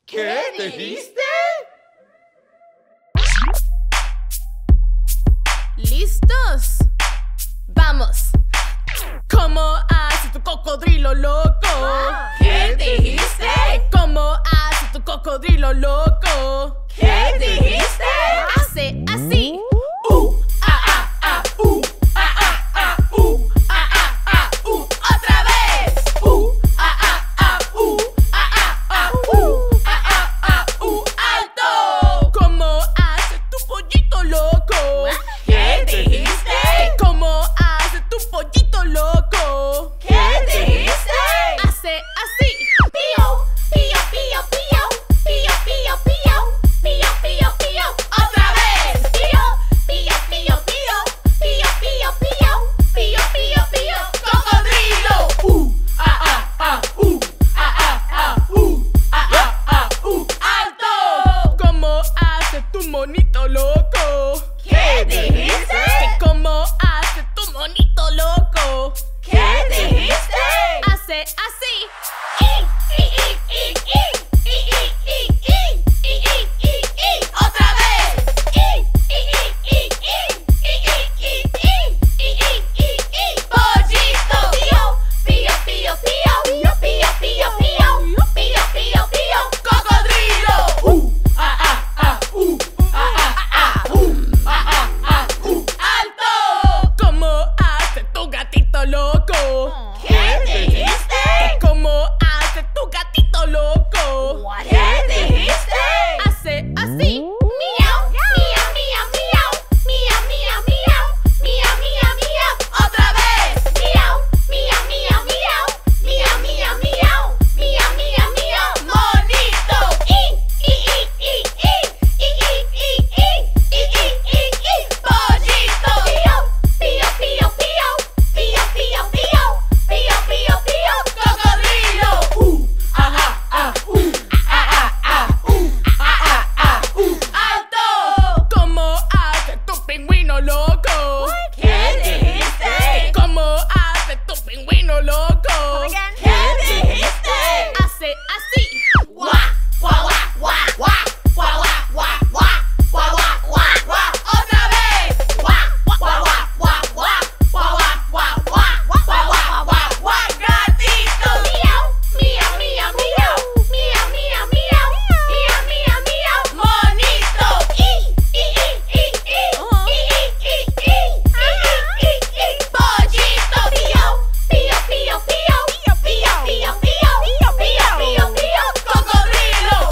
¿Qué dijiste? ¿Listos? ¡Vamos! ¿Cómo hace tu cocodrilo loco? ¿Qué dijiste? ¿Cómo hace tu cocodrilo loco? ¿Qué dijiste? Hace así. Otra vez. Alto. ¿Cómo hace tu pollito loco? ¿Qué dijiste? ¿Cómo hace tu pollito loco? ¿Qué dijiste? Hace así. Pío, pío, pío, pío, pío, pío, pío, pío, pío, pío. Otra vez. Pío, pío, pío, pío, pío, pío, pío, pío, pío, pío. Cocodrilo. Alto. ¿Cómo hace tu monito loco? ¿Qué dijiste? ¿Cómo hace tu monito loco? ¿Qué dijiste? Hace así. Otra vez. Pollito. Pío, pío, pío, pío, pío, pío, pío, pío, pío, pío. Cocodrilo. Alto. ¿Cómo hace tu gatito loco? ¿Qué dijiste? ¿Cómo hace tu gatito loco? ¿Qué dijiste? Hace así. Miau, miau, miau, miau, miau, miau, miau, miau, miau, miau. Otra vez. Miau, miau, miau, miau, miau, miau, miau, miau, miau, miau. Monito. Pollito. Pío, pío, pío, pío, pío, pío, pío, pío, pío. Cocodrilo. Alto. ¿Cómo hace tu pingüino loco? ¿Qué dijiste? ¿Cómo hace tu pingüino loco? ¿Qué dijiste? Hace así. Guá, guá, guá, guá, guá, guá, guá, guá, guá, guá, guá, guá. Otra vez. Guá, guá, guá, guá, guá, guá, guá, guá, guá, guá, guá, guá, guá. Gatito. Miau, miau, miau, miau, miau, miau, miau, miau, miau, miau. Monito. Pollito. Pío, pío, pío, pío, pío, pío, pío, pío, pío, pío. Cocodrilo.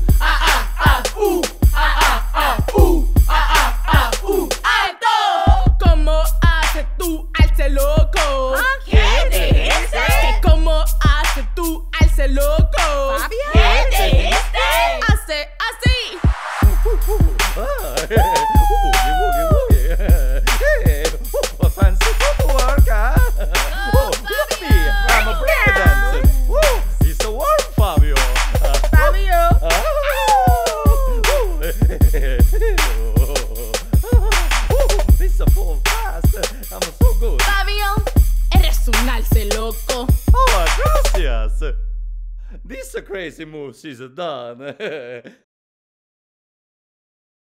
Alto. ¿Cómo hace tu alce loco? ¿Qué dijiste? ¿Cómo hace tu alce loco? ¿Qué dijiste? Hace así. Fancy footwork, huh? Oh, look at me, I'm a breakdancing. Woo, it's a warm, Fabio. This is so fast. I'm so good. Fabio, eres un alce loco. Oh, gracias. This crazy moves is done.